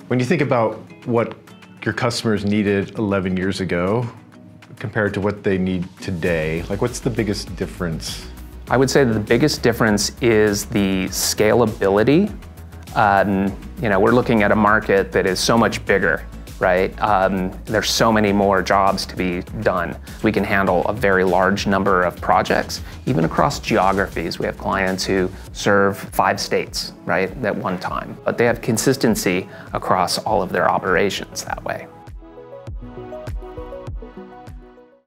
When you think about what your customers needed 11 years ago compared to what they need today, like what's the biggest difference? I would say that the biggest difference is the scalability. We're looking at a market that is so much bigger, right? There's so many more jobs to be done. We can handle a very large number of projects, even across geographies. We have clients who serve 5 states, right, at one time. But they have consistency across all of their operations that way.